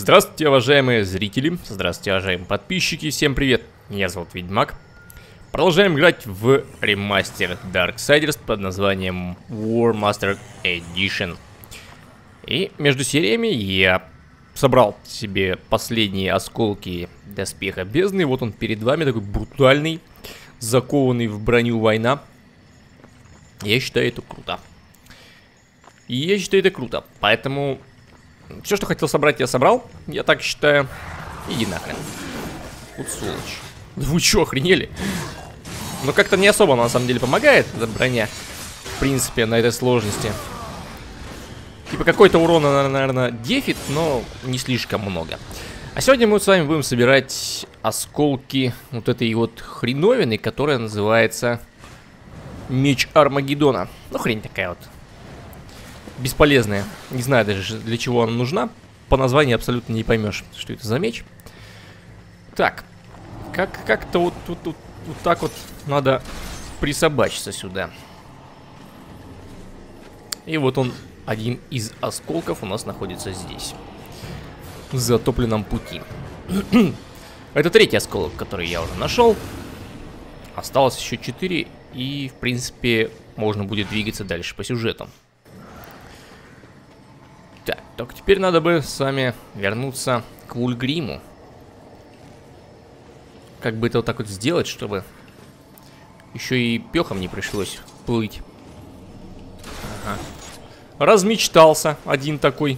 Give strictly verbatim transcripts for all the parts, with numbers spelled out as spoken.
Здравствуйте, уважаемые зрители, здравствуйте, уважаемые подписчики, всем привет, меня зовут Ведьмак. Продолжаем играть в ремастер Darksiders под названием War Master Edition. И между сериями я собрал себе последние осколки доспеха бездны. Вот он перед вами, такой брутальный, закованный в броню война. Я считаю это круто. И я считаю это круто, поэтому... Все, что хотел собрать, я собрал. Я так считаю. Иди нахрен. Вот сволочь. Вы что, охренели? Но как-то не особо, на самом деле, помогает эта броня. В принципе, на этой сложности. Типа какой-то урона, наверное, дефит, но не слишком много. А сегодня мы с вами будем собирать осколки вот этой вот хреновины, которая называется Меч Армагеддона. Ну, хрень такая вот. Бесполезная. Не знаю даже, для чего она нужна. По названию абсолютно не поймешь, что это за меч. Так. Как, как-то вот, вот, вот, вот так вот надо присобачиться сюда. И вот он, один из осколков у нас находится здесь. В затопленном пути. Это третий осколок, который я уже нашел. Осталось еще четыре. И, в принципе, можно будет двигаться дальше по сюжету. Так, только теперь надо бы с вами вернуться к Вульгриму. Как бы это вот так вот сделать, чтобы еще и пехом не пришлось плыть. Ага. Размечтался один такой.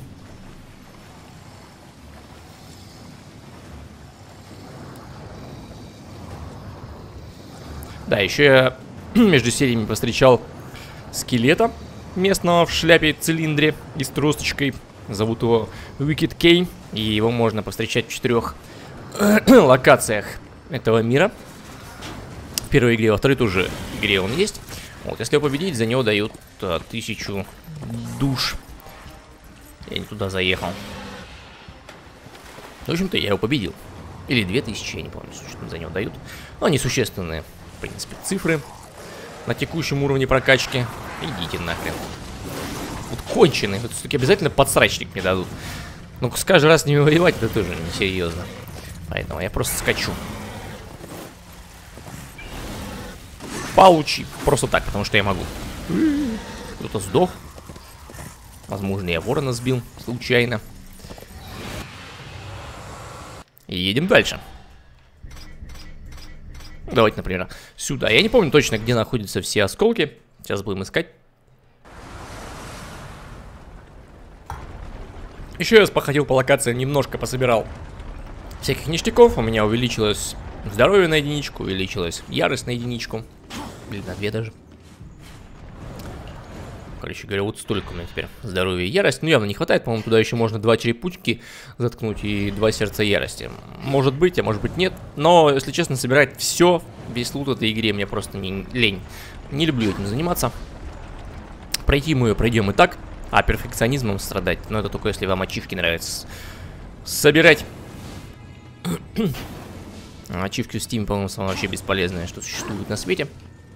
Да, еще я между сериями повстречал скелета местного в шляпе-цилиндре и с тросточкой. Зовут его Wicked Kane. И его можно повстречать в четырех локациях этого мира. В первой игре, во второй тоже игре он есть. Вот, если его победить, за него дают а, тысячу душ. Я не туда заехал. В общем-то, я его победил. Или две тысячи, я не помню, что там за него дают. Но они существенные, в принципе, цифры на текущем уровне прокачки. Идите нахрен. Вот конченые. Вот все-таки обязательно подсрачник мне дадут. Ну, каждый раз с ними воевать, это тоже несерьезно. Поэтому я просто скачу. Получи. Просто так, потому что я могу. Кто-то сдох. Возможно, я ворона сбил случайно. И едем дальше. Давайте, например, сюда. Я не помню точно, где находятся все осколки. Сейчас будем искать. Еще я походил по локациям, немножко пособирал всяких ништяков. У меня увеличилось здоровье на единичку, увеличилась ярость на единичку. Или на две даже. Короче говоря, вот столько у меня теперь здоровья и ярость. Ну, явно не хватает, по-моему, туда еще можно два черепушки заткнуть и два сердца ярости. Может быть, а может быть нет. Но, если честно, собирать все, весь лут этой игре мне просто не лень. Не люблю этим заниматься. Пройти мы ее пройдем и так, а перфекционизмом страдать, но это только если вам ачивки нравится собирать. Ачивки в Steam, по-моему, самое вообще бесполезное, что существует на свете.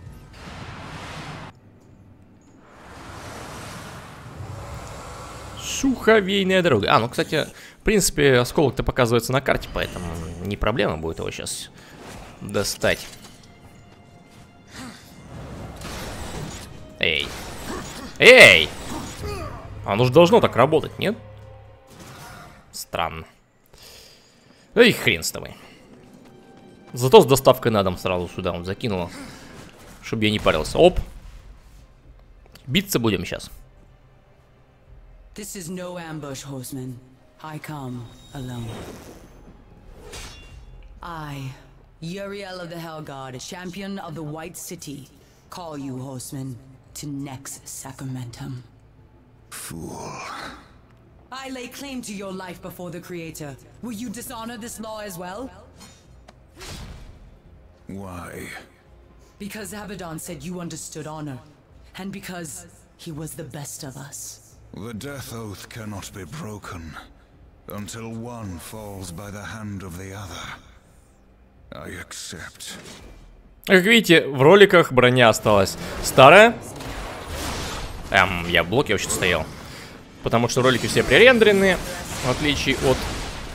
Суховейная дорога. А, ну, кстати, в принципе, осколок-то показывается на карте, поэтому не проблема будет его сейчас достать. Эй. Эй! Оно же должно так работать, нет? Странно. Да и хрен с тобой. Зато с доставкой на дом сразу сюда он закинула. Чтобы я не парился. Оп. Биться будем сейчас. This is no ambush, horseman. I come alone. I, Uriel of the Hellguard, champion of the White City, call you, horseman, to Nex Sacramentum. Fool. I lay claim to your life before the Creator. Will you dishonor this law as well? Why? Because Abaddon said you understood honor, and because he was the best of us. The death oath cannot be broken until one falls by the hand of the other. I accept. Как видите, в роликах броня осталась старая. Эм, я в блоке вообще стоял. Потому что ролики все пререндеренные, в отличие от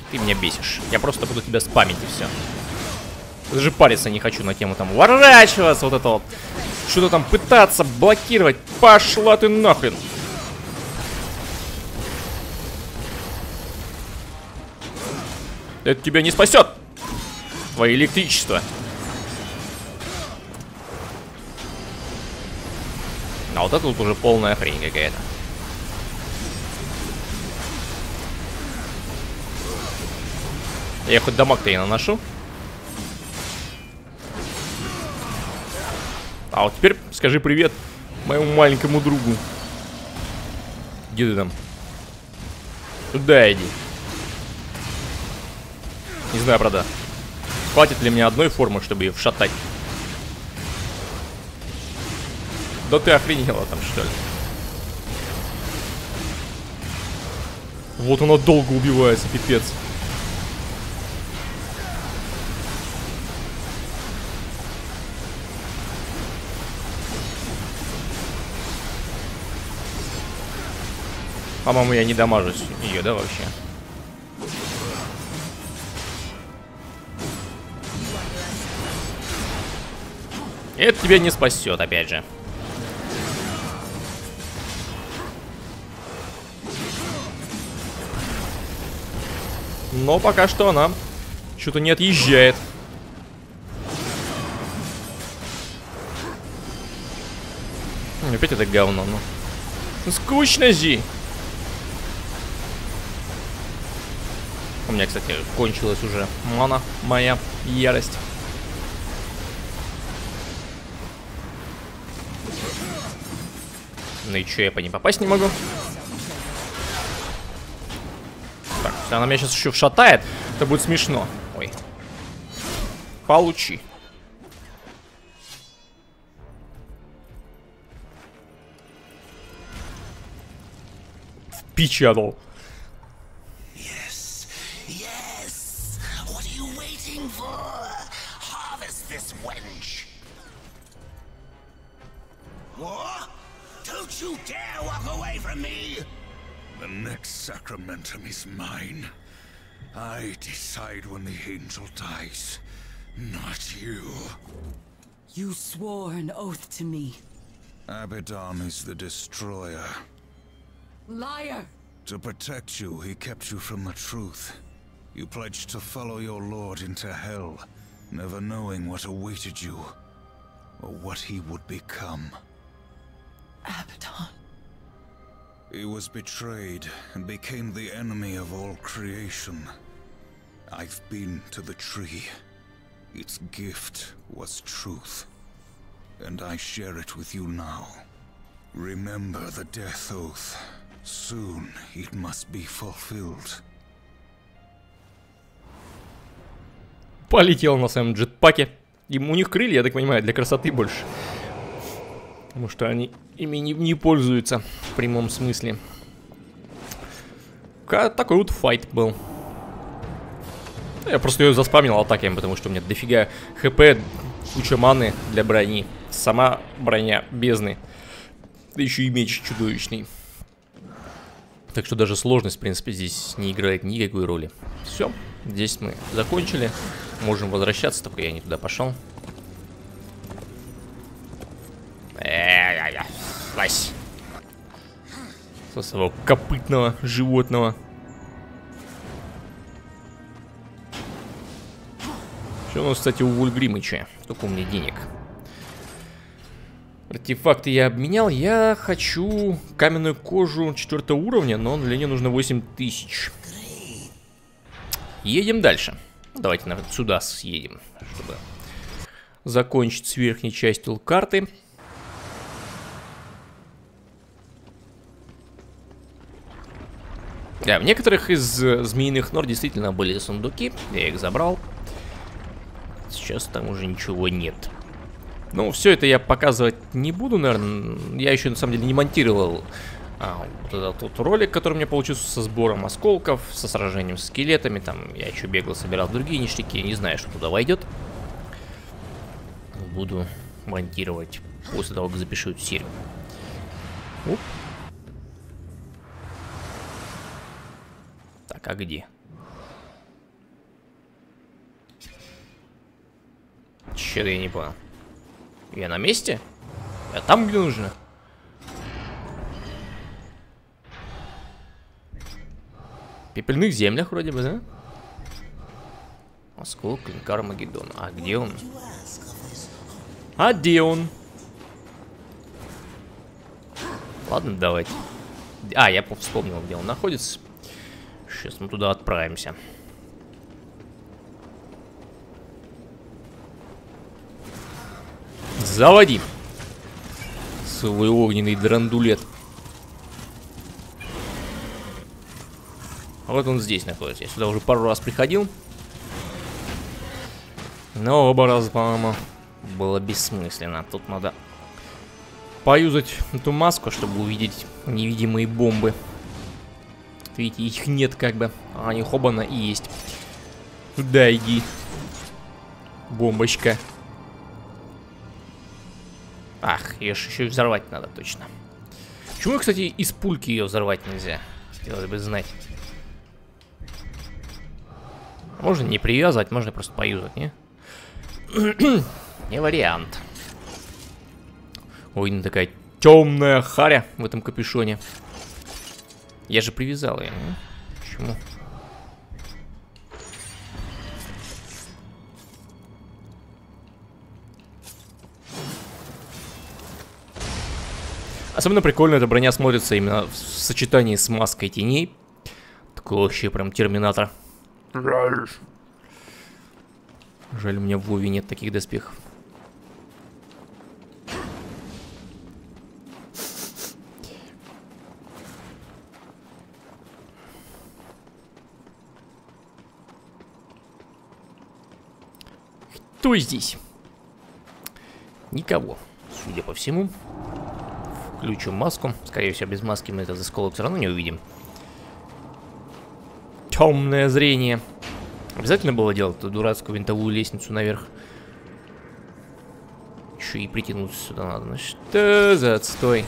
Ты меня бесишь. Я просто буду тебя спамить и все. Даже париться не хочу на тему там уворачиваться, вот это вот. Что-то там пытаться блокировать. Пошла ты нахрен. Это тебя не спасет. Твое электричество. А вот это тут уже полная хрень какая-то. Я хоть дамаг-то и наношу. А вот теперь скажи привет моему маленькому другу. Где ты там? Туда иди. Не знаю, правда, хватит ли мне одной формы, чтобы ее вшатать. Да ты охренела там, что ли? Вот она долго убивается, пипец. По-моему, я не дамажусь ее, да, вообще? Это тебя не спасет, опять же. Но пока что она что-то не отъезжает. Опять это говно, ну. Ну, скучно, Зи. У меня, кстати, кончилась уже мана, моя ярость. Ну и чё, я по ней попасть не могу? Так, если она меня сейчас еще вшатает, это будет смешно. Ой. Получи. Впечатал. Don't you dare walk away from me! The next sacramentum is mine. I decide when the angel dies, not you. You swore an oath to me. Abaddon is the destroyer. Liar! To protect you, he kept you from the truth. You pledged to follow your lord into hell, never knowing what awaited you, or what he would become. Abaddon. He was betrayed and became the enemy of all creation. I've been to the tree. Its gift was truth. And I share it with you now. Remember the death oath. Soon it must be fulfilled. Полетел на своем джетпаке. Им, у них крылья, я так понимаю, для красоты больше. Потому что они ими не, не пользуются в прямом смысле. Как, такой вот файт был. Я просто ее заспамил атаками, потому что у меня дофига хп, куча маны для брони. Сама броня бездны. Да еще и меч чудовищный. Так что даже сложность, в принципе, здесь не играет никакой роли. Все, здесь мы закончили. Можем возвращаться, только я не туда пошел. Слазь. Со своего копытного животного. Что у нас, кстати, у Вульгримыча? Сколько у меня денег? Артефакты я обменял. Я хочу каменную кожу четвертого уровня, но для нее нужно восемь тысяч. Едем дальше. Давайте, наверное, сюда съедем, чтобы закончить с верхней частью карты. Да, в некоторых из змеиных нор действительно были сундуки. Я их забрал. Сейчас там уже ничего нет. Ну, все это я показывать не буду, наверное. Я еще, на самом деле, не монтировал а, вот этот вот ролик, который у меня получился со сбором осколков, со сражением с скелетами. Там я еще бегал, собирал другие ништяки. Не знаю, что туда войдет. Буду монтировать после того, как запишу эту серию. Оп. Так, а где? Че-то я не понял. Я на месте? Я там, где нужно? В пепельных землях вроде бы, да? Осколок клинка Армагеддона. А где он? А где он? Ладно, давайте. А, я вспомнил, где он находится. Сейчас мы туда отправимся. Заводи свой огненный драндулет. Вот он здесь находится. Я сюда уже пару раз приходил. Но оба раза, по-моему, было бессмысленно. Тут надо поюзать эту маску, чтобы увидеть невидимые бомбы. Видите, их нет как бы. А они хобана и есть. Туда иди. Бомбочка. Ах, ее еще и взорвать надо, точно. Почему, кстати, из пульки ее взорвать нельзя? Хотелось бы знать. Можно не привязывать, можно просто поюзать, не? Не вариант. Ой, такая темная харя в этом капюшоне. Я же привязал ее, не? Почему? Особенно прикольно эта броня смотрится именно в сочетании с маской теней. Такой вообще прям терминатор. Жаль. Жаль, у меня в Вове нет таких доспехов. Кто здесь? Никого, судя по всему. Включу маску. Скорее всего, без маски мы этот осколок все равно не увидим. Темное зрение. Обязательно было делать эту дурацкую винтовую лестницу наверх. Еще и притянуться сюда надо. Ну что за отстой?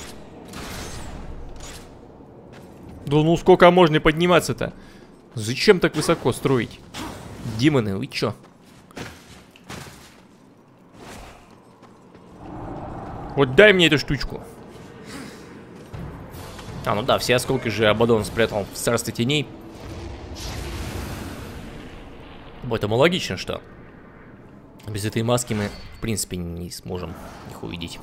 Да ну сколько можно подниматься-то? Зачем так высоко строить? Демоны, вы чё? Вот дай мне эту штучку. А, ну да, все осколки же Абаддон спрятал в царстве теней. Поэтому логично, что без этой маски мы, в принципе, не сможем их увидеть.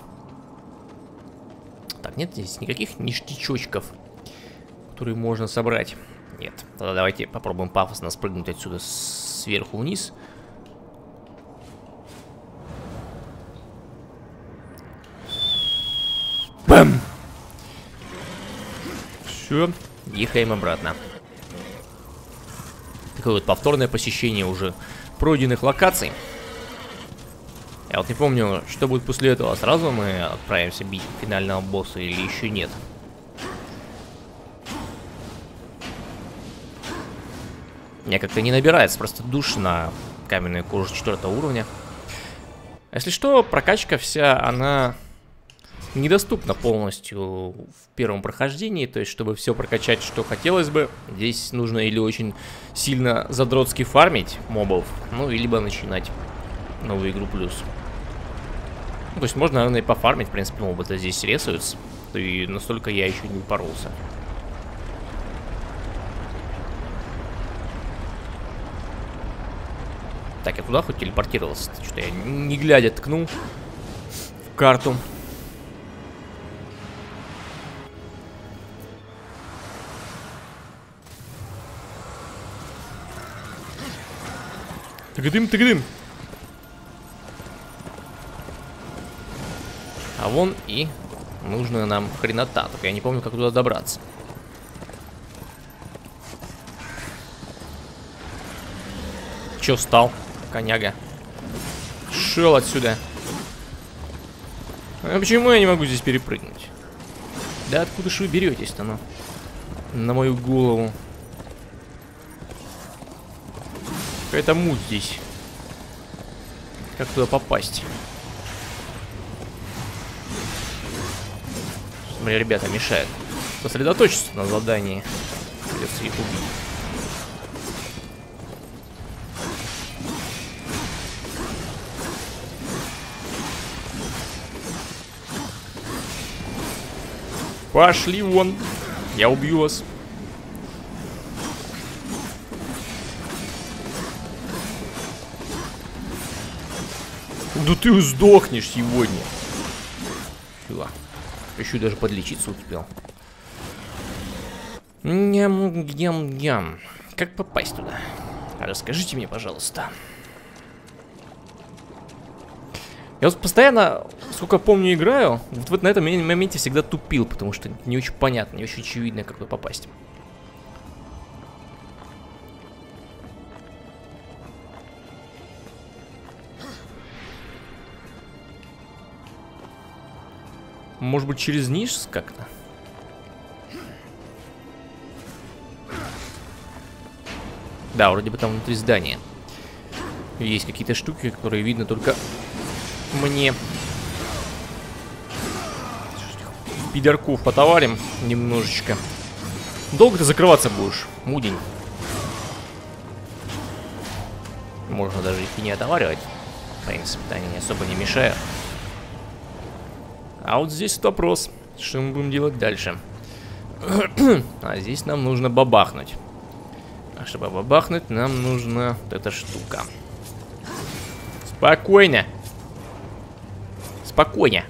Так, нет здесь никаких ништячочков, которые можно собрать. Нет. Тогда давайте попробуем пафосно спрыгнуть отсюда сверху вниз. Бам! Все, ехаем обратно. Такое вот повторное посещение уже пройденных локаций. Я вот не помню, что будет после этого. Сразу мы отправимся бить финального босса или еще нет. Мне как-то не набирается просто душ на каменную кожу четвертого уровня. Если что, прокачка вся, она недоступна полностью в первом прохождении. То есть, чтобы все прокачать, что хотелось бы, здесь нужно или очень сильно задротски фармить мобов, ну, и либо начинать новую игру плюс. Ну, то есть, можно, наверное, и пофармить, в принципе, мобы-то здесь ресаются. И настолько я еще не упоролся. Так, я туда хоть телепортировался? Что-то я не глядя ткнул в карту. Тыгдым, тыгдым. А вон и нужная нам хренота. Только я не помню, как туда добраться. Чё встал, коняга? Шел отсюда. А почему я не могу здесь перепрыгнуть? Да откуда же вы беретесь-то, ну? На мою голову. Какая-то муть здесь. Как туда попасть? Смотри, ребята, мешают. Сосредоточиться на задании. Придется их убить. Пошли вон. Я убью вас. Да ты сдохнешь сегодня. Фила. Еще даже подлечиться успел. Ням-ням-ням. Как попасть туда? Расскажите мне, пожалуйста. Я вот постоянно, сколько помню, играю, вот на этом моменте всегда тупил, потому что не очень понятно, не очень очевидно, как туда попасть. Может быть, через низ как-то? Да, вроде бы там внутри здания есть какие-то штуки, которые видно только мне. Пидорков потоварим немножечко. Долго ты закрываться будешь, мудень? Можно даже их и не отоваривать. В принципе, они особо не мешают. А вот здесь вопрос, что мы будем делать дальше. А здесь нам нужно бабахнуть. А чтобы бабахнуть, нам нужна вот эта штука. Спокойно. Спокойно.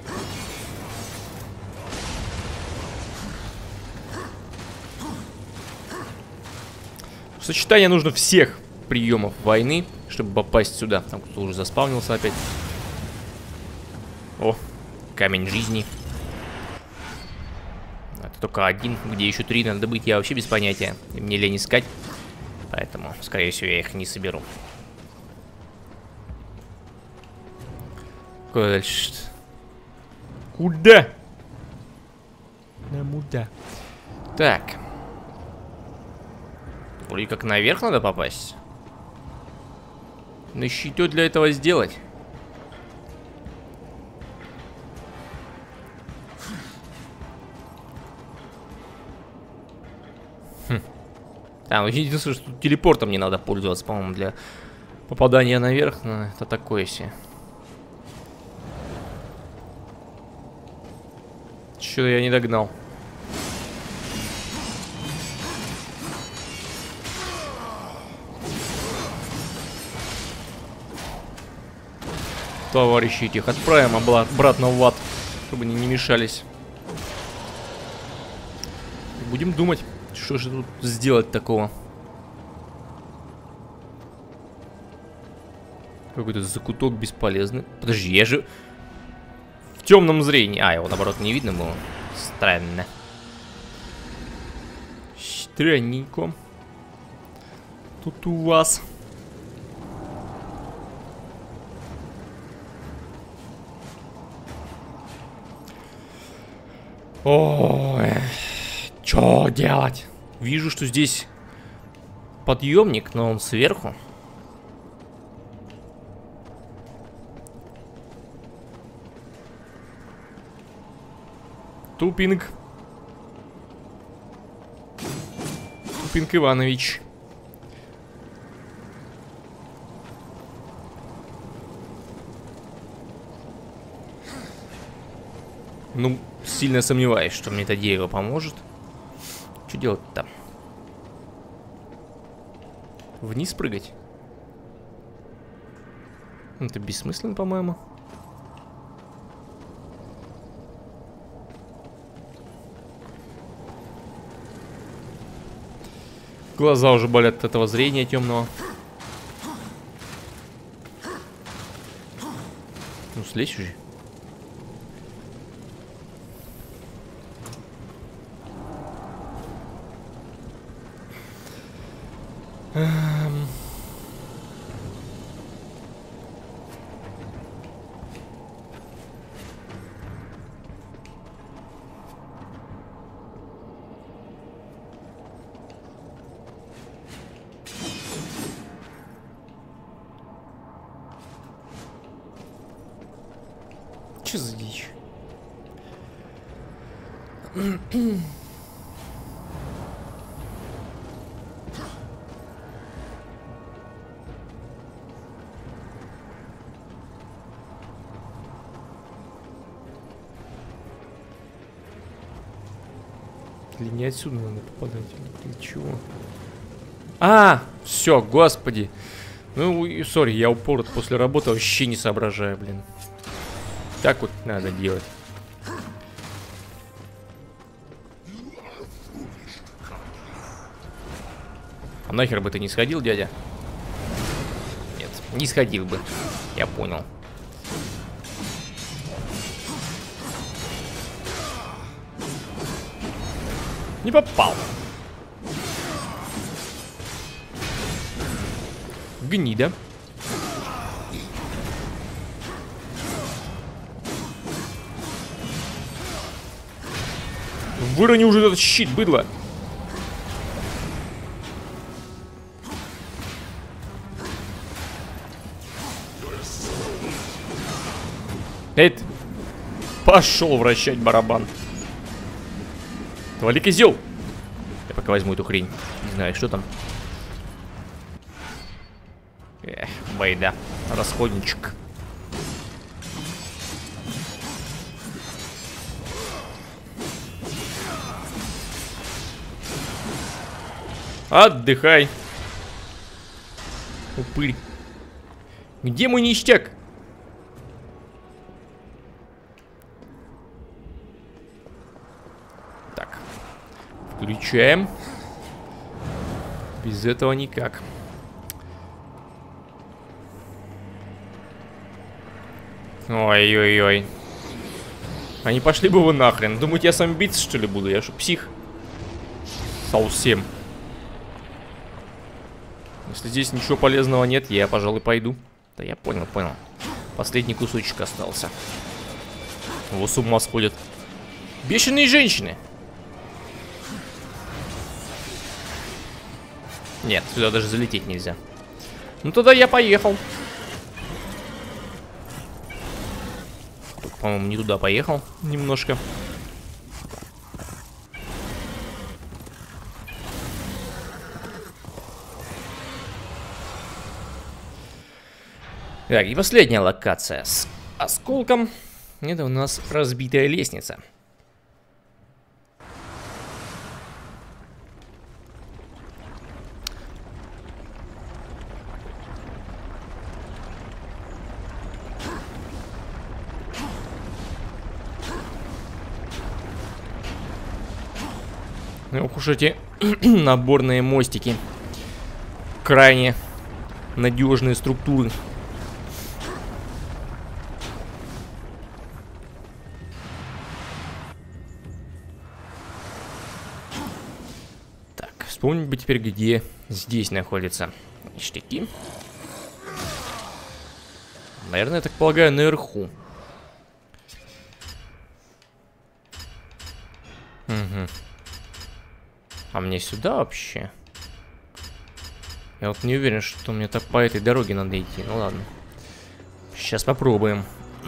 Сочетание нужно всех приемов войны, чтобы попасть сюда. Там кто-то уже заспавнился опять. О, камень жизни. Это только один, где еще три надо добыть, я вообще без понятия. И мне лень искать. Поэтому, скорее всего, я их не соберу. Куда дальше? Куда? Куда? Так. Вроде как наверх надо попасть. Но что для этого сделать? Хм. А, ну единственное, что тут телепортом не надо пользоваться, по-моему, для попадания наверх. Но это такое себе. Чё-то я не догнал. Товарищи этих отправим обратно в ад, чтобы они не мешались. Будем думать, что же тут сделать такого. Какой-то закуток бесполезный. Подожди, я же в темном зрении. А, его наоборот не видно было. Странно. Странненько. Тут у вас. Ой, что делать? Вижу, что здесь подъемник, но он сверху. Тупинг. Тупинг Иванович. Ну, сильно сомневаюсь, что мне это дерево поможет. Что делать-то? Вниз прыгать? Это бессмысленно, по-моему. Глаза уже болят от этого зрения темного. Ну, слезь уже. Эм... Че за дичь? Или не отсюда надо попадать? Или чего? А, все, господи. Ну, сори, я упорот после работы вообще не соображаю, блин. Так вот надо делать. А нахер бы ты не сходил, дядя? Нет, не сходил бы. Я понял. Не попал. Гнида. Вырони уже этот щит, быдло. Эй, пошел вращать барабан. Твали козел. Я пока возьму эту хрень. Не знаю, что там. Эх, байда. Расходничек. Отдыхай. Упырь. Где мой ништяк? Так. Включаем. Без этого никак. Ой-ой-ой. Они пошли бы вы нахрен. Думаете, я сам биться, что ли, буду? Я что, псих? Совсем. Если здесь ничего полезного нет, я, пожалуй, пойду. Да я понял, понял. Последний кусочек остался. Его с ума сходят. Бешеные женщины. Нет, сюда даже залететь нельзя. Ну тогда я поехал. По-моему, не туда поехал немножко. Так, и последняя локация с осколком. Это у нас разбитая лестница. Ох уж эти наборные мостики. Крайне надежные структуры. Так, вспомнить бы теперь, где здесь находятся ништяки. Наверное, я так полагаю, наверху. Угу. А мне сюда вообще? Я вот не уверен, что мне так по этой дороге надо идти. Ну ладно. Сейчас попробуем.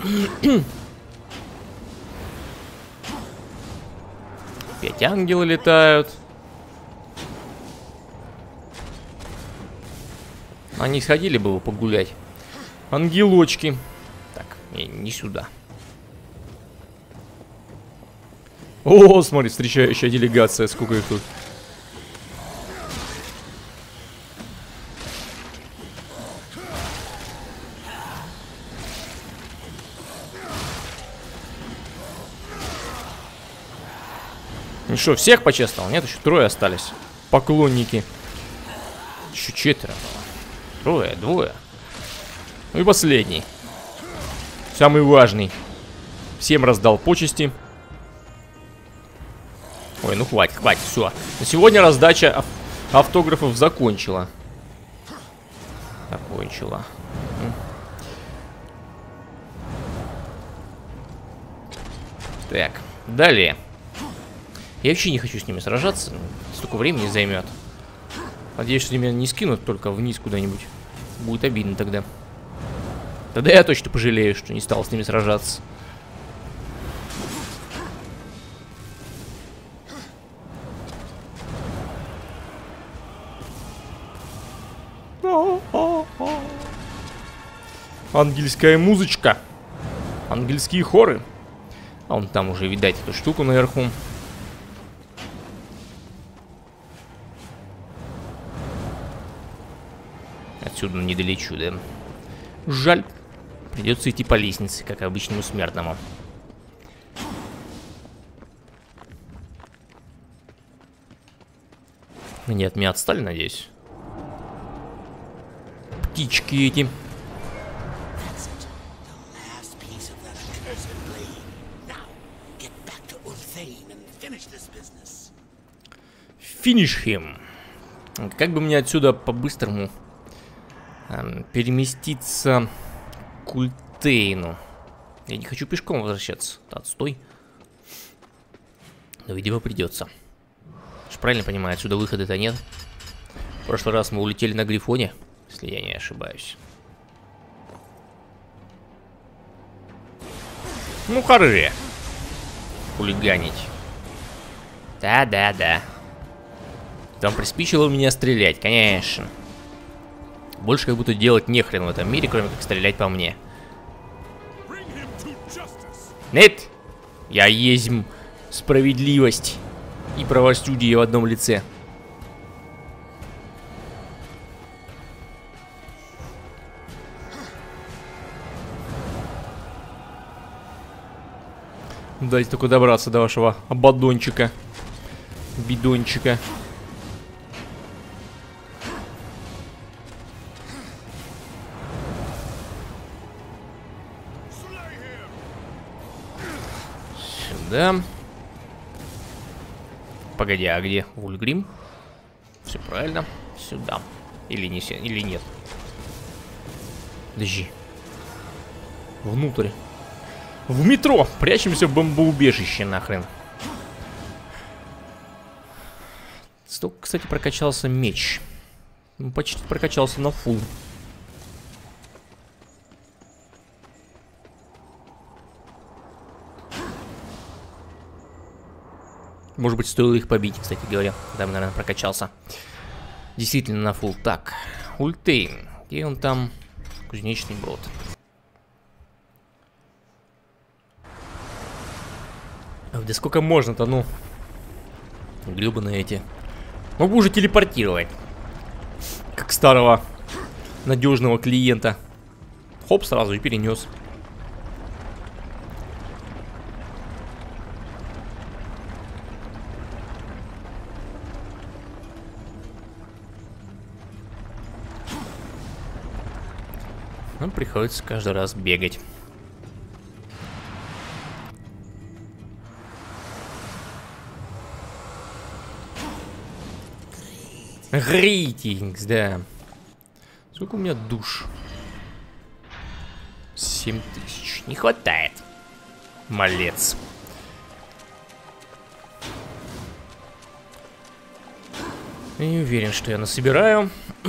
Опять ангелы летают. Они сходили бы погулять. Ангелочки. Так, не, не сюда. О, смотри, встречающая делегация. Сколько их тут. Ну что, всех почествовал? Нет, еще трое остались. Поклонники. Еще четверо. Трое, двое. Ну и последний. Самый важный. Всем раздал почести. Ой, ну хватит, хватит, все. На сегодня раздача ав автографов закончила. Закончила. Так, далее. Я вообще не хочу с ними сражаться. Столько времени займет. Надеюсь, что они меня не скинут только вниз куда-нибудь. Будет обидно тогда. Тогда я точно пожалею, что не стал с ними сражаться. Ангельская музычка. Ангельские хоры. А вон там уже видать эту штуку наверху. отсюда не долечу, да? Жаль. Придется идти по лестнице, как обычному смертному. Они от меня отстали, надеюсь. Птички эти. Finish him. Как бы мне отсюда по-быстрому эм, переместиться к Ультейну? Я не хочу пешком возвращаться. Отстой. Но, видимо, придется. Я же правильно понимаю, отсюда выхода-то нет. В прошлый раз мы улетели на Грифоне, если я не ошибаюсь. Ну, хоры. Хулиганить. Да-да-да. Там приспичило меня стрелять, конечно. Больше как будто делать нехрен в этом мире, кроме как стрелять по мне. Нет! Я езм справедливость и правосудие в одном лице. Дайте только добраться до вашего ободончика. Бидончика. Да. Погоди, а где Вульгрим? Все правильно. Сюда. Или не или нет. Подожди. Внутрь. В метро. Прячемся в бомбоубежище нахрен. Столько, кстати, прокачался меч. Ну, почти прокачался на фул. Может быть, стоило их побить, кстати говоря. Там, наверное, прокачался. Действительно на фул. Так, Ультейн. Где он там? Кузнечный брод. Да сколько можно-то, ну? Гребаные эти. Могу уже телепортировать. Как старого надежного клиента. Хоп, сразу и перенес. Нам приходится каждый раз бегать. Грейтингс, да. Сколько у меня душ? Семь тысяч. Не хватает. Малец. Я не уверен, что я насобираю.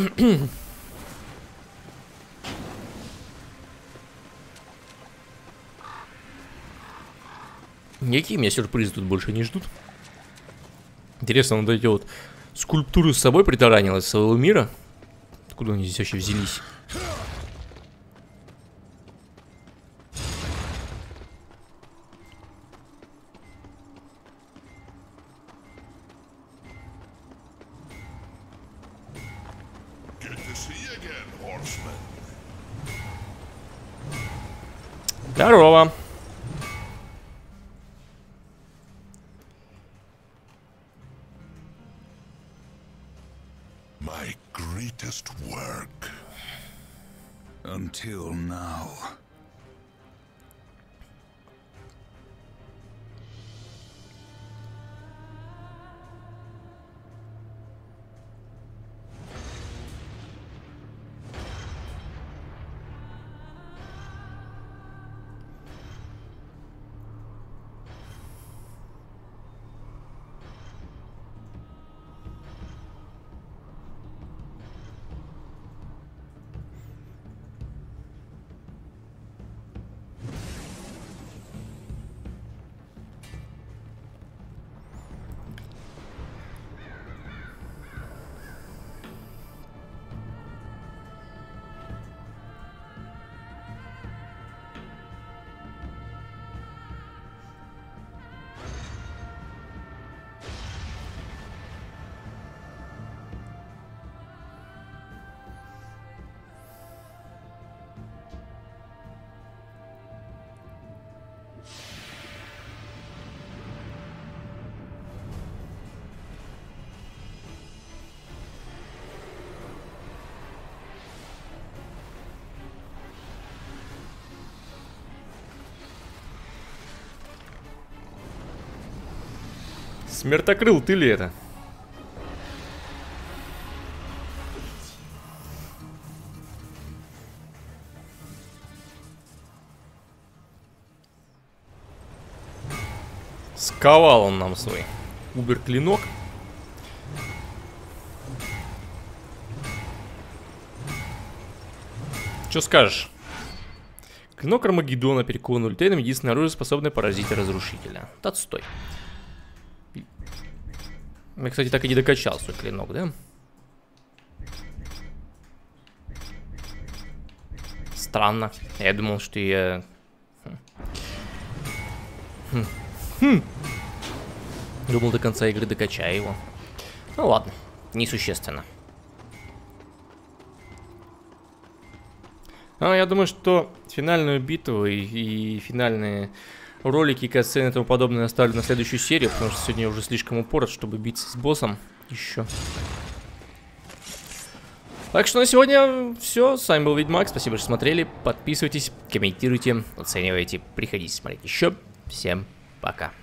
Никакие меня сюрпризы тут больше не ждут. Интересно, вот эти вот скульптуры с собой притаранил из своего мира. Откуда они здесь вообще взялись? Здорово. My greatest work until now. Смертокрыл, ты ли это? Сковал он нам свой убер-клинок. Что скажешь? Клинок Армагеддона перекован ультейном, единственное оружие, способное поразить разрушителя. Отстой. Я, кстати, так и не докачал свой клинок, да? Странно. Я думал, что я... Хм. Хм. Думал, до конца игры докачаю его. Ну ладно, несущественно. А, я думаю, что финальную битву и, и финальные ролики, катсцены и тому подобное оставлю на следующую серию, потому что сегодня я уже слишком упорот, чтобы биться с боссом еще. Так что на сегодня все. С вами был Ведьмак. Спасибо, что смотрели. Подписывайтесь, комментируйте, оценивайте. Приходите смотреть еще. Всем пока.